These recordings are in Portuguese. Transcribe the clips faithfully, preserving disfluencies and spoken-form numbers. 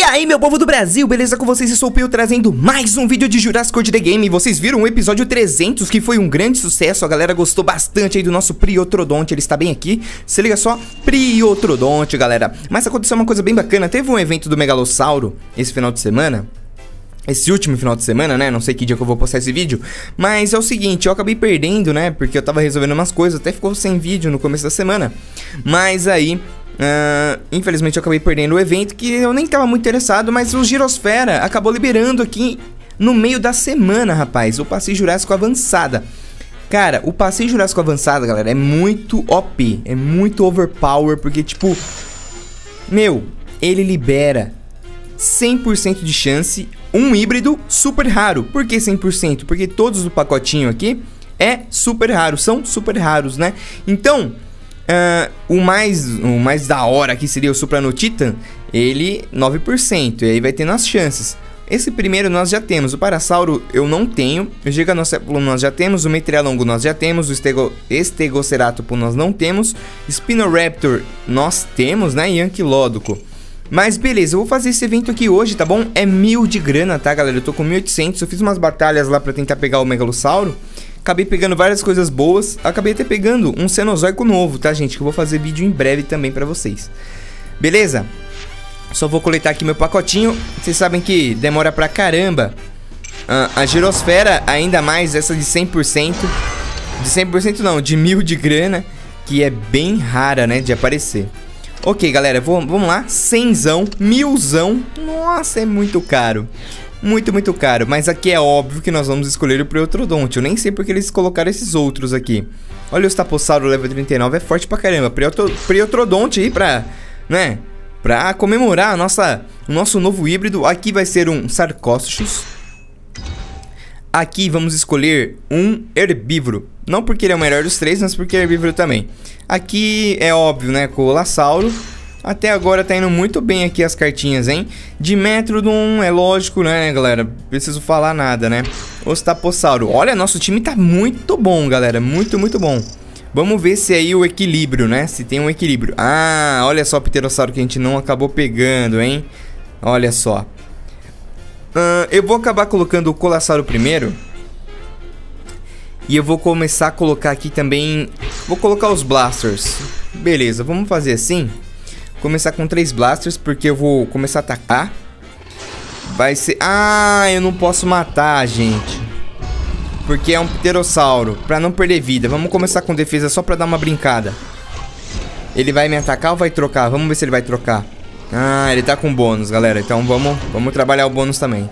E aí, meu povo do Brasil, beleza com vocês? Eu sou o Pio trazendo mais um vídeo de Jurassic World The Game. Vocês viram o episódio trezentos, que foi um grande sucesso. A galera gostou bastante aí do nosso Priotrodonte. Ele está bem aqui. Se liga só, Priotrodonte, galera. Mas aconteceu uma coisa bem bacana. Teve um evento do Megalossauro esse final de semana. Esse último final de semana, né? Não sei que dia que eu vou postar esse vídeo. Mas é o seguinte, eu acabei perdendo, né? Porque eu tava resolvendo umas coisas. Até ficou sem vídeo no começo da semana. Mas aí... Uh, infelizmente eu acabei perdendo o evento, que eu nem tava muito interessado, mas o Girosfera acabou liberando aqui no meio da semana, rapaz, o Passeio Jurássico Avançada. Cara, o Passeio Jurássico Avançada, galera, é muito O P, é muito overpower, porque tipo, meu, ele libera cem por cento de chance, um híbrido super raro. Por que cem por cento? Porque todos do pacotinho aqui é super raro, são super raros, né? Então... Uh, o, mais, o mais da hora aqui seria o Supranotitan. Ele nove por cento. E aí vai tendo as chances. Esse primeiro nós já temos. O Parasauro eu não tenho. O Giganocéfalo nós já temos. O Metrialongo nós já temos. O Estego, Estegoceratopo nós não temos. Spinoraptor nós temos, né? E Anquilódoco. Mas beleza, eu vou fazer esse evento aqui hoje, tá bom? É mil de grana, tá, galera? Eu tô com mil e oitocentos. Eu fiz umas batalhas lá pra tentar pegar o Megalossauro. Acabei pegando várias coisas boas. Acabei até pegando um Cenozoico novo, tá, gente? Que eu vou fazer vídeo em breve também pra vocês. Beleza? Só vou coletar aqui meu pacotinho. Vocês sabem que demora pra caramba. uh, A Girosfera, ainda mais essa de cem por cento. De cem por cento não, de mil de grana. Que é bem rara, né, de aparecer. Ok, galera, vou, vamos lá. Cenzão, milzão. Nossa, é muito caro. Muito, muito caro, mas aqui é óbvio que nós vamos escolher o Priotrodonte. Eu nem sei porque eles colocaram esses outros aqui. Olha o Stapossauro level trinta e nove, é forte pra caramba. Priotrodonte aí pra, né, pra comemorar a nossa, o nosso novo híbrido. Aqui vai ser um Sarcóstochus. Aqui vamos escolher um herbívoro. Não porque ele é o melhor dos três, mas porque é herbívoro também. Aqui é óbvio, né, Colassauro. Até agora tá indo muito bem aqui as cartinhas, hein? Dimetrodon, é lógico, né, galera? Preciso falar nada, né? Ostapossauro. Olha, nosso time tá muito bom, galera. Muito, muito bom. Vamos ver se aí o equilíbrio, né? Se tem um equilíbrio. Ah, olha só o Pterossauro que a gente não acabou pegando, hein? Olha só. Uh, eu vou acabar colocando o Colassauro primeiro. E eu vou começar a colocar aqui também... Vou colocar os Blasters. Beleza, vamos fazer assim. Começar com três blasters, porque eu vou começar a atacar. Vai ser... Ah, eu não posso matar, gente. Porque é um pterossauro. Pra não perder vida. Vamos começar com defesa só pra dar uma brincada. Ele vai me atacar ou vai trocar? Vamos ver se ele vai trocar. Ah, ele tá com bônus, galera. Então vamos, vamos trabalhar o bônus também.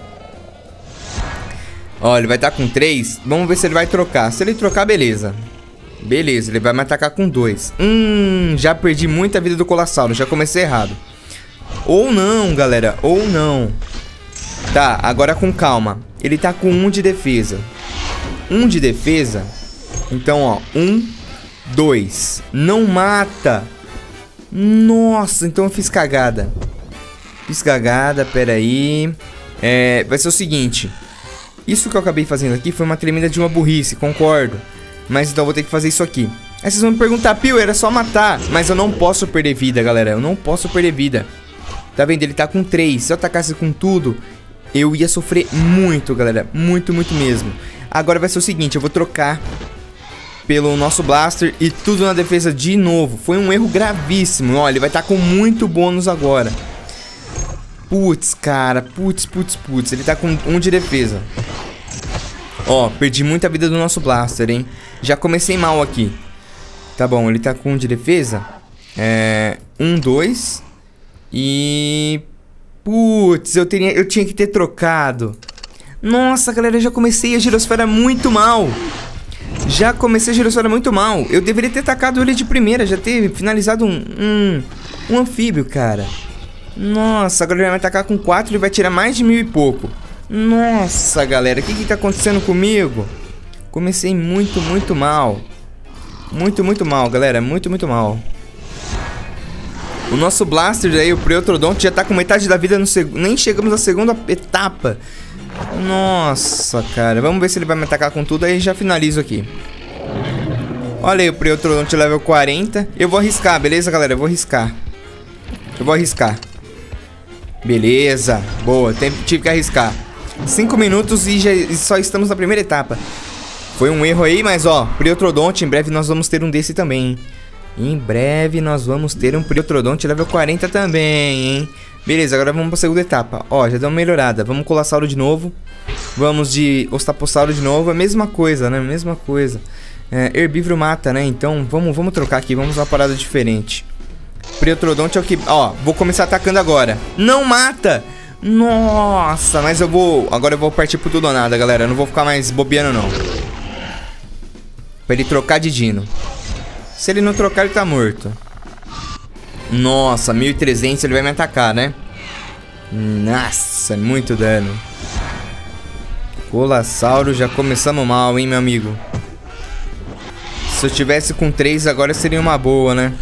Ó, ele vai estar com três. Vamos ver se ele vai trocar. Se ele trocar, beleza. Beleza, ele vai me atacar com dois. Hum, já perdi muita vida do Colassauro. Já comecei errado. Ou não, galera, ou não. Tá, agora com calma. Ele tá com um de defesa. Um de defesa. Então, ó, um, dois. Não mata. Nossa, então eu fiz cagada. Fiz cagada, peraí. É, vai ser o seguinte. Isso que eu acabei fazendo aqui foi uma tremenda de uma burrice, concordo. Mas então eu vou ter que fazer isso aqui. Aí vocês vão me perguntar, Pio, era só matar. Mas eu não posso perder vida, galera. Eu não posso perder vida. Tá vendo? Ele tá com três. Se eu atacasse com tudo, eu ia sofrer muito, galera. Muito, muito mesmo. Agora vai ser o seguinte, eu vou trocar pelo nosso Blaster e tudo na defesa de novo. Foi um erro gravíssimo. Ó, ele vai estar com muito bônus agora. Putz, cara. Putz, putz, putz. Ele tá com um de defesa. Ó, perdi muita vida do nosso Blaster, hein? Já comecei mal aqui. Tá bom, ele tá com um de defesa. É... Um, dois. E... Putz, eu, teria, eu tinha que ter trocado. Nossa, galera, eu já comecei a Girosfera muito mal. Já comecei a Girosfera muito mal. Eu deveria ter tacado ele de primeira. Já ter finalizado um... Um, um anfíbio, cara. Nossa, agora ele vai me atacar com quatro. Ele vai tirar mais de mil e pouco. Nossa, galera, o que que tá acontecendo comigo? Comecei muito, muito mal. Muito, muito mal, galera, muito, muito mal. O nosso Blaster aí, o Priotrodonte, já tá com metade da vida no segundo. Nem chegamos na segunda etapa. Nossa, cara, vamos ver se ele vai me atacar com tudo. Aí já finalizo aqui. Olha aí o Priotrodonte level quarenta. Eu vou arriscar, beleza, galera? Eu vou arriscar. Eu vou arriscar. Beleza. Boa, tive que arriscar. Cinco minutos e já e só estamos na primeira etapa. Foi um erro aí, mas ó, Priotrodonte, em breve nós vamos ter um desse também, hein? Em breve nós vamos ter um Priotrodonte level quarenta também, hein? Beleza, agora vamos pra segunda etapa. Ó, já deu uma melhorada. Vamos Colossauro de novo. Vamos de Ostapossauro de novo. A mesma coisa, né? Mesma coisa. É, herbívoro mata, né? Então vamos, vamos trocar aqui. Vamos uma parada diferente. Priotrodonte é o que... Ó, vou começar atacando agora. Não mata! Nossa, mas eu vou... Agora eu vou partir pro tudo ou nada, galera. Eu não vou ficar mais bobeando, não. Pra ele trocar de dino. Se ele não trocar, ele tá morto. Nossa, mil e trezentos ele vai me atacar, né? Nossa, muito dano. Colossauro, já começamos mal, hein, meu amigo? Se eu tivesse com três, agora seria uma boa, né?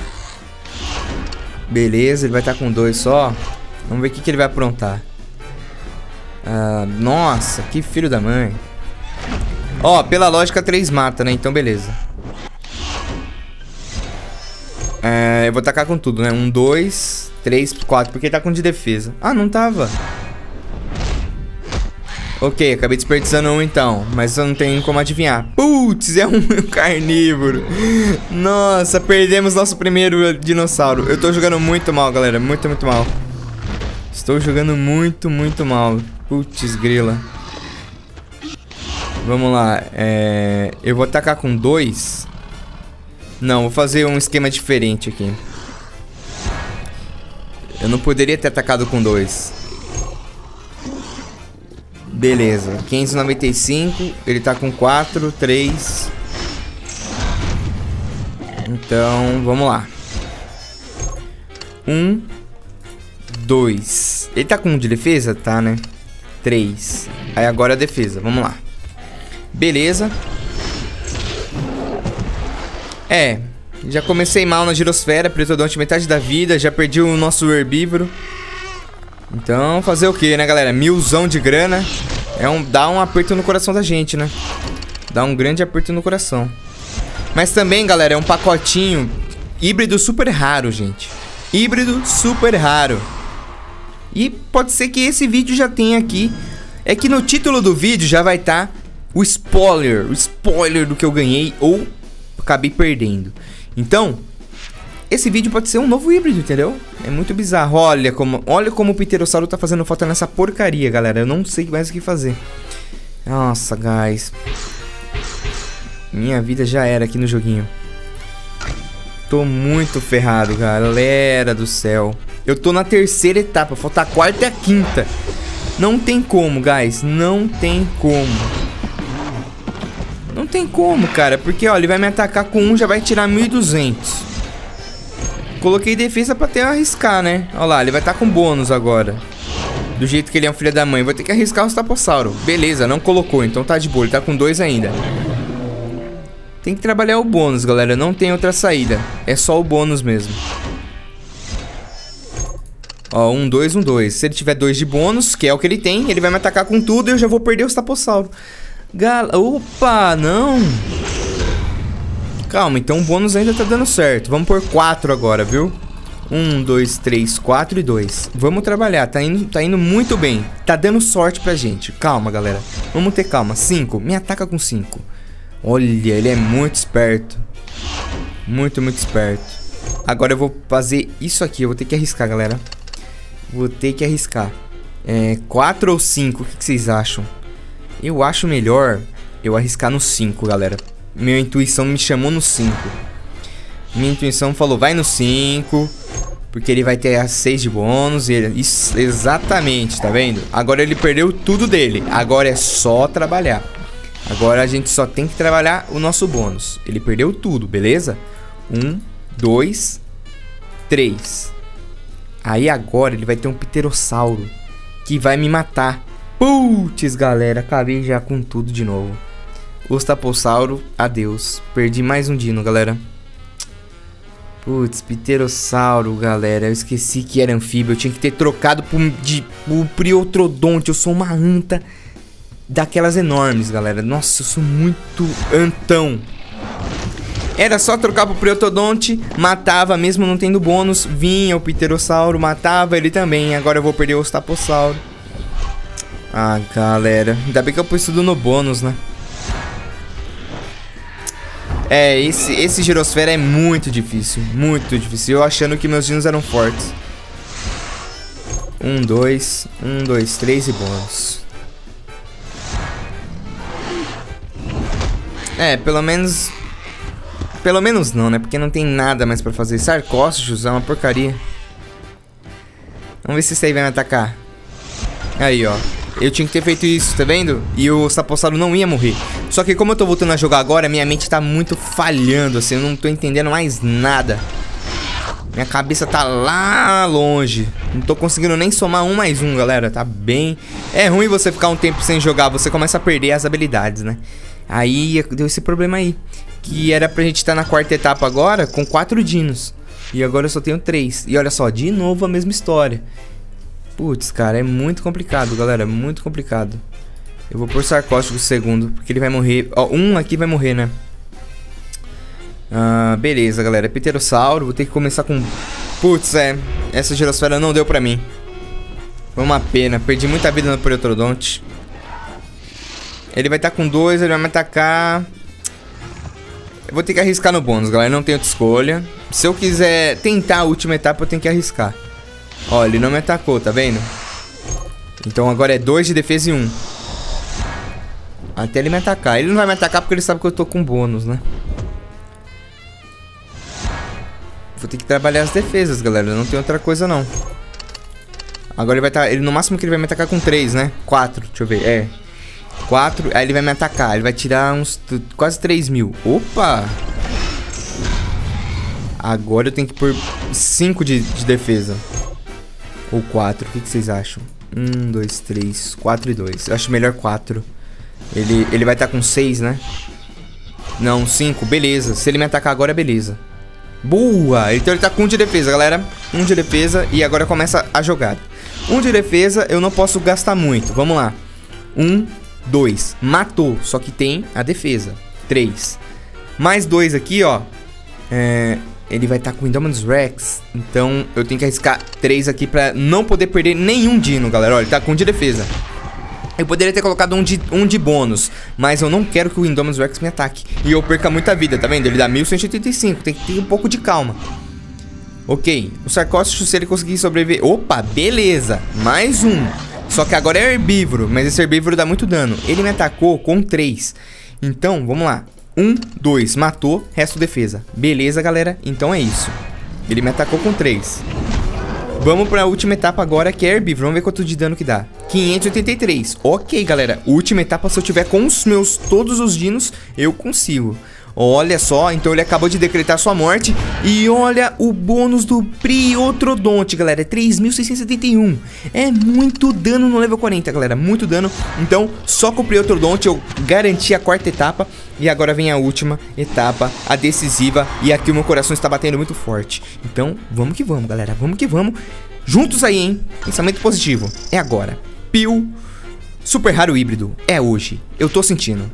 Beleza, ele vai estar com dois só. Vamos ver o que, que ele vai aprontar. Ah, nossa, que filho da mãe. Ó, pela lógica, três mata, né? Então, beleza. É, eu vou tacar com tudo, né? Um, dois, três, quatro. Porque ele tá com de defesa. Ah, não tava. Ok, acabei desperdiçando um então. Mas eu não tenho como adivinhar. Putz, é um carnívoro. Nossa, perdemos nosso primeiro dinossauro. Eu tô jogando muito mal, galera. Muito, muito mal. Estou jogando muito, muito mal. Putz, grila. Vamos lá. É... Eu vou atacar com dois. Não, vou fazer um esquema diferente aqui. Eu não poderia ter atacado com dois. Beleza, quinhentos e noventa e cinco. Ele tá com quatro, três. Então, vamos lá. Um, dois. Ele tá com um de defesa? Tá, né? Três. Aí agora a defesa, vamos lá. Beleza. É, já comecei mal na girosfera, Priotrodonte metade da vida, já perdi o nosso herbívoro. Então, fazer o que, né, galera? Milzão de grana. É um, dá um aperto no coração da gente, né? Dá um grande aperto no coração. Mas também, galera, é um pacotinho híbrido super raro, gente. Híbrido super raro. E pode ser que esse vídeo já tenha aqui. É que no título do vídeo já vai estar tá o spoiler. O spoiler do que eu ganhei ou acabei perdendo. Então, esse vídeo pode ser um novo híbrido, entendeu? É muito bizarro. Olha como, olha como o Pterossauro tá fazendo falta nessa porcaria, galera. Eu não sei mais o que fazer. Nossa, guys. Minha vida já era aqui no joguinho. Tô muito ferrado, galera do céu. Eu tô na terceira etapa. Falta a quarta e a quinta. Não tem como, guys. Não tem como. Não tem como, cara. Porque, ó, ele vai me atacar com um, já vai tirar mil e duzentos. Coloquei defesa pra até arriscar, né? Olha lá, ele vai estar com bônus agora. Do jeito que ele é um filho da mãe. Vou ter que arriscar o Ostapossauro. Beleza, não colocou, então tá de boa. Ele tá com dois ainda. Tem que trabalhar o bônus, galera. Não tem outra saída. É só o bônus mesmo. Ó, um, dois, um, dois. Se ele tiver dois de bônus, que é o que ele tem, ele vai me atacar com tudo e eu já vou perder o Ostapossauro. Gal... Opa, não. Calma, então o bônus ainda tá dando certo. Vamos por quatro agora, viu? um, dois, três, quatro e dois. Vamos trabalhar, tá indo, tá indo muito bem. Tá dando sorte pra gente. Calma, galera. Vamos ter calma. cinco, me ataca com cinco. Olha, ele é muito esperto. Muito, muito esperto. Agora eu vou fazer isso aqui. Eu vou ter que arriscar, galera. Vou ter que arriscar. É, quatro ou cinco, o que, que vocês acham? Eu acho melhor eu arriscar no cinco, galera. Minha intuição me chamou no cinco. Minha intuição falou, vai no cinco. Porque ele vai ter a seis de bônus. E ele... Isso, exatamente, tá vendo? Agora ele perdeu tudo dele. Agora é só trabalhar. Agora a gente só tem que trabalhar o nosso bônus. Ele perdeu tudo, beleza? Um, dois, três. Aí agora ele vai ter um Pterossauro que vai me matar. Putz, galera, acabei já com tudo de novo. Ostapossauro, adeus. Perdi mais um dino, galera. Putz, Pterossauro, galera. Eu esqueci que era anfíbio. Eu tinha que ter trocado por, de, por Priotrodonte. Eu sou uma anta daquelas enormes, galera. Nossa, eu sou muito antão. Era só trocar pro Priotodonte, matava mesmo não tendo bônus. Vinha o Pterossauro, matava ele também. Agora eu vou perder o Ostapossauro. Ah, galera, ainda bem que eu pus tudo no bônus, né? É, esse, esse Girosfera é muito difícil. Muito difícil. Eu achando que meus dinos eram fortes. Um, dois, um, dois, três e bônus. É, pelo menos... Pelo menos não, né? Porque não tem nada mais pra fazer. Sarcósticos é uma porcaria. Vamos ver se esse aí vai me atacar. Aí, ó. Eu tinha que ter feito isso, tá vendo? E o Ostapossauro não ia morrer. Só que como eu tô voltando a jogar agora, minha mente tá muito falhando, assim. Eu não tô entendendo mais nada. Minha cabeça tá lá longe. Não tô conseguindo nem somar um mais um, galera. Tá bem... É ruim você ficar um tempo sem jogar. Você começa a perder as habilidades, né? Aí deu esse problema aí. Que era pra gente estar na quarta etapa agora com quatro dinos. E agora eu só tenho três. E olha só, de novo a mesma história. Putz, cara, é muito complicado, galera. Muito complicado. Eu vou pôr Sarcóstico segundo, porque ele vai morrer. Ó, um aqui vai morrer, né? Ah, beleza, galera. Pterossauro, vou ter que começar com... Putz, é. Essa Girosfera não deu pra mim. Foi uma pena. Perdi muita vida no Priotrodonte. Ele vai estar com dois, ele vai me atacar. Eu vou ter que arriscar no bônus, galera. Não tenho outra escolha. Se eu quiser tentar a última etapa, eu tenho que arriscar. Ó, ele não me atacou, tá vendo? Então agora é dois de defesa e um. Até ele me atacar. Ele não vai me atacar porque ele sabe que eu tô com bônus, né? Vou ter que trabalhar as defesas, galera. Não tem outra coisa, não. Agora ele vai estar... Ele, no máximo que ele vai me atacar com três, né? quatro, deixa eu ver. É. quatro, aí ele vai me atacar. Ele vai tirar uns... Quase três mil. Opa! Agora eu tenho que pôr cinco de, de defesa. Ou quatro, o que, que vocês acham? um, dois, três, quatro e dois. Eu acho melhor quatro. Ele, ele vai estar com seis, né? Não, cinco, beleza. Se ele me atacar agora, beleza. Boa! Então ele tá com um de defesa, galera. um de defesa e agora começa a jogada. um de defesa, eu não posso gastar muito. Vamos lá. um, dois. Matou, só que tem a defesa. três. Mais dois aqui, ó. É... Ele vai estar tá com o Indominus Rex. Então eu tenho que arriscar três aqui pra não poder perder nenhum dino, galera. Olha, ele tá com um de defesa. Eu poderia ter colocado um de, um de bônus, mas eu não quero que o Indominus Rex me ataque e eu perca muita vida, tá vendo? Ele dá mil cento e oitenta e cinco, tem que ter um pouco de calma. Ok, o Sarcóstico, se ele conseguir sobreviver... Opa, beleza, mais um. Só que agora é herbívoro, mas esse herbívoro dá muito dano. Ele me atacou com três. Então, vamos lá. um, dois, matou, resto defesa. Beleza, galera, então é isso. Ele me atacou com três. Vamos pra última etapa agora, que é herbívoro. Vamos ver quanto de dano que dá. quinhentos e oitenta e três. Ok, galera, última etapa, se eu tiver com os meus, todos os dinos, eu consigo. Olha só, então ele acabou de decretar sua morte. E olha o bônus do Priotrodonte, galera, é três mil seiscentos e setenta e um. É muito dano no level quarenta, galera, muito dano. Então, só com o Priotrodonte eu garanti a quarta etapa. E agora vem a última etapa, a decisiva. E aqui o meu coração está batendo muito forte. Então, vamos que vamos, galera, vamos que vamos. Juntos aí, hein, pensamento positivo. É agora. Pio Super Raro Híbrido, é hoje, eu tô sentindo.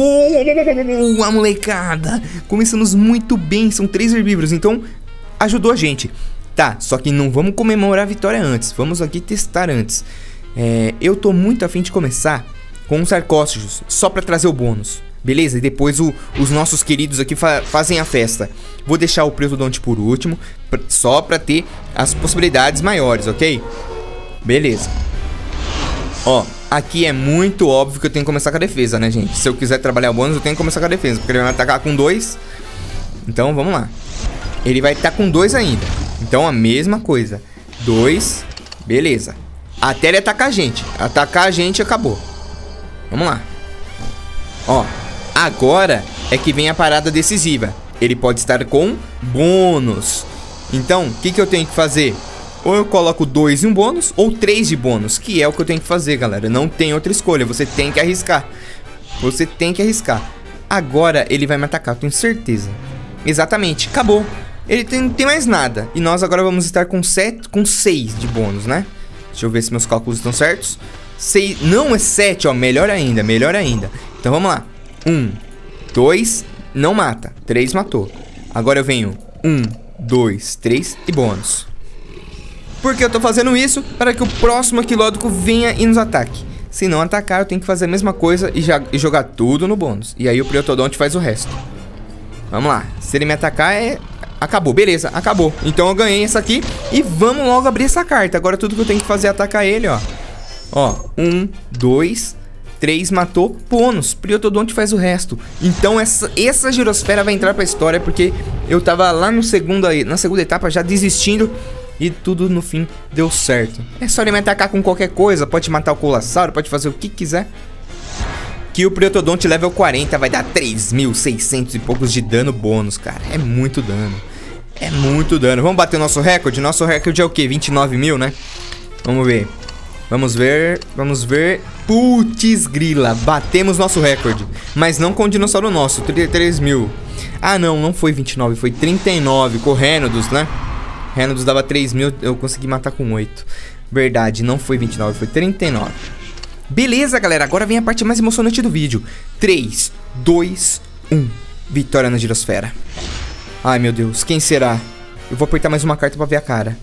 Boa, molecada! Começamos muito bem, são três herbívoros, então ajudou a gente. Tá, só que não vamos comemorar a vitória antes, vamos aqui testar antes. é, Eu tô muito afim de começar com os Sarcósticos, só pra trazer o bônus. Beleza? E depois o, os nossos queridos aqui fa fazem a festa. Vou deixar o Priotodonte por último, só pra ter as possibilidades maiores, ok? Beleza. Ó, aqui é muito óbvio que eu tenho que começar com a defesa, né, gente? Se eu quiser trabalhar o bônus, eu tenho que começar com a defesa, porque ele vai me atacar com dois. Então, vamos lá. Ele vai estar com dois ainda. Então, a mesma coisa. Dois, beleza. Até ele atacar a gente. Atacar a gente, acabou. Vamos lá. Ó, agora é que vem a parada decisiva. Ele pode estar com bônus. Então, o que, que eu tenho que fazer? Ou eu coloco dois em um bônus, ou três de bônus, que é o que eu tenho que fazer, galera. Não tem outra escolha, você tem que arriscar. Você tem que arriscar. Agora ele vai me atacar, eu tenho certeza. Exatamente, acabou. Ele tem, não tem mais nada. E nós agora vamos estar com sete, com seis de bônus, né? Deixa eu ver se meus cálculos estão certos. seis, não é sete, ó, melhor ainda, melhor ainda. Então vamos lá. um, dois, não mata. Três matou. Agora eu venho um, dois, três e bônus. Por que eu tô fazendo isso? Para que o próximo Aquilódico venha e nos ataque. Se não atacar, eu tenho que fazer a mesma coisa e, já, e jogar tudo no bônus. E aí o Priotodonte faz o resto. Vamos lá. Se ele me atacar, é... acabou. Beleza, acabou. Então eu ganhei essa aqui. E vamos logo abrir essa carta. Agora tudo que eu tenho que fazer é atacar ele, ó. Ó, um, dois, três, matou. Bônus. Priotodonte faz o resto. Então essa, essa girosfera vai entrar pra história, porque eu tava lá no segundo, na segunda etapa já desistindo. E tudo no fim deu certo. É só ele me atacar com qualquer coisa. Pode matar o Colassauro, pode fazer o que quiser. Que o Priotodonte level quarenta vai dar três mil e seiscentos e poucos de dano bônus, cara. É muito dano. É muito dano. Vamos bater o nosso recorde? Nosso recorde é o quê? vinte e nove mil, né? Vamos ver. Vamos ver. Vamos ver. Putz grila. Batemos nosso recorde. Mas não com o dinossauro nosso. trinta e três mil. Ah, não. Não foi vinte e nove. Foi trinta e nove. Com o Renodos, né? Renodos dava três mil, eu consegui matar com oito. Verdade, não foi vinte e nove, foi trinta e nove. Beleza, galera, agora vem a parte mais emocionante do vídeo. Três, dois, um. Vitória na girosfera. Ai, meu Deus, quem será? Eu vou apertar mais uma carta pra ver a cara.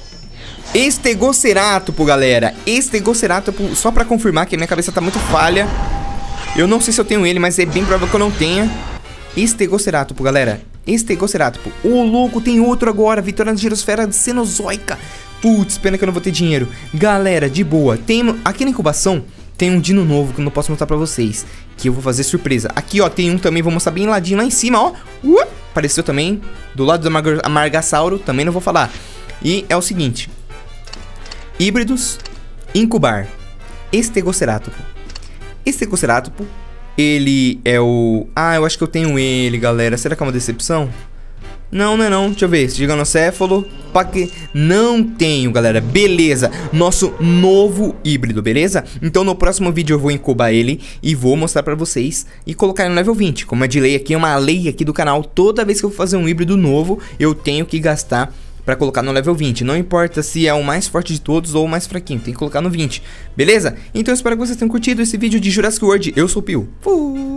Estegoceratopo, galera. Estegoceratopo, só pra confirmar que a minha cabeça tá muito falha. Eu não sei se eu tenho ele, mas é bem provável que eu não tenha. Estegoceratopo, galera. Estegoceratopo. Ô, louco, tem outro agora. Vitória na girosfera de Cenozoica. Putz, pena que eu não vou ter dinheiro. Galera, de boa. Tem, aqui na incubação tem um dino novo que eu não posso mostrar pra vocês, que eu vou fazer surpresa. Aqui, ó, tem um também, vou mostrar bem ladinho lá em cima, ó. Uh, apareceu também. Do lado do Amarg Amargasauro, também não vou falar. E é o seguinte. Híbridos, incubar. Estegoceratopo. Estegoceratopo. Ele é o... Ah, eu acho que eu tenho ele, galera. Será que é uma decepção? Não, não é não. Deixa eu ver. Giganocéfalo. Paque... Não tenho, galera. Beleza. Nosso novo híbrido, beleza? Então no próximo vídeo eu vou incubar ele e vou mostrar pra vocês e colocar no level vinte. Como é de lei aqui, é uma lei aqui do canal. Toda vez que eu for fazer um híbrido novo, eu tenho que gastar pra colocar no level vinte. Não importa se é o mais forte de todos ou o mais fraquinho, tem que colocar no vinte. Beleza? Então eu espero que vocês tenham curtido esse vídeo de Jurassic World. Eu sou o Pio. Fui!